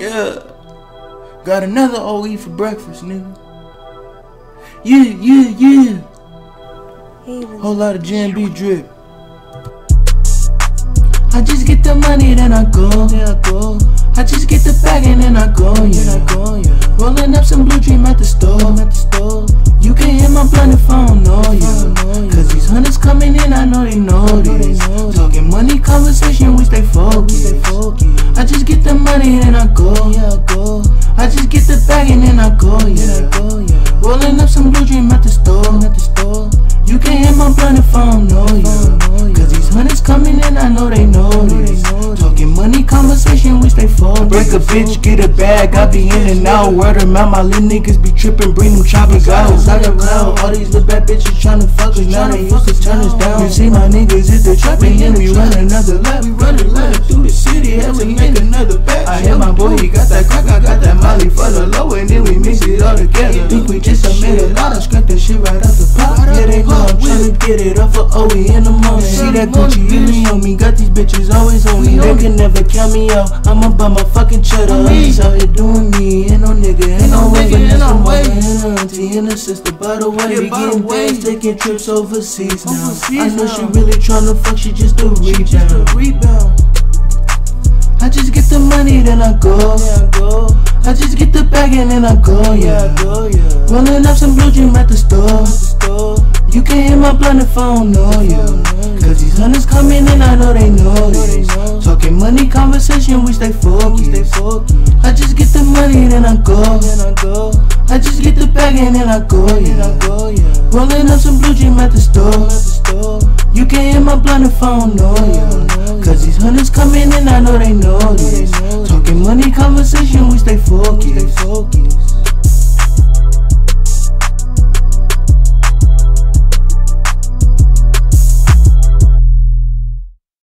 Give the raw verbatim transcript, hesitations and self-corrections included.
Yeah. Got another O E for breakfast, nigga. Yeah, yeah, yeah. Whole lot of J and B drip. I just get the money, then I go. Then I go. I just get the bag and then I go. Yeah, I go. Yeah. Rolling up some blue dream at the store. At the store. You can hear my blunt if I don't know you. Cause these hunters coming in, I know they know this. Talking money conversation, we stay focused. I just get the money, then I go. Yeah, I go. I just get the bag and then I go. Yeah, I go. Yeah. Rolling up some blue dream at the store. At the store. You can hear my blunt if I don't know you. Cause these hunters coming in, I know they know this. Talking money conversation, we stay focused. Break a bitch, get a bag, I be in and out. Word of mouth, my little niggas be trippin', bring them choppers out. I got cloud, all these little bad bitches tryna fuck us. Now they used to turn us down. You see my niggas hit the trap and then we run another lap. We run a lap through the city, had to make another pack. I hear my boy, he got that crack, I got that molly for the low, and then we mix it all together. Think we just made a lot of scrap that shit right out the pot. Yeah, they know I'm tryna get it off for O E in the morning. See that Gucci really on me, got these bitches always on me. They can never count me out, I'ma buy my fucking cheddar. He's out here doing me, ain't no nigga, ain't no way. But that's the mother and the auntie and the sister. By the way, we getting days, taking trips overseas now. I know she really tryna fuck, she just a rebound. I just get the money, then I go. Yeah, I go. I just get the bag and then I go. Yeah, I go. Yeah. Rolling up some blue dream at the store. At the store. You can hear my blunt if I don't know you. Cause these hunters coming in, I know they know this. Talking money conversation, we stay focused. I just get the money, then I go. I just get the bag and then I go. Yeah, I go. Yeah. Rolling up some blue dream at the store. You can hear my blunt if I don't know you. Cause these hunters coming in, I know they know this.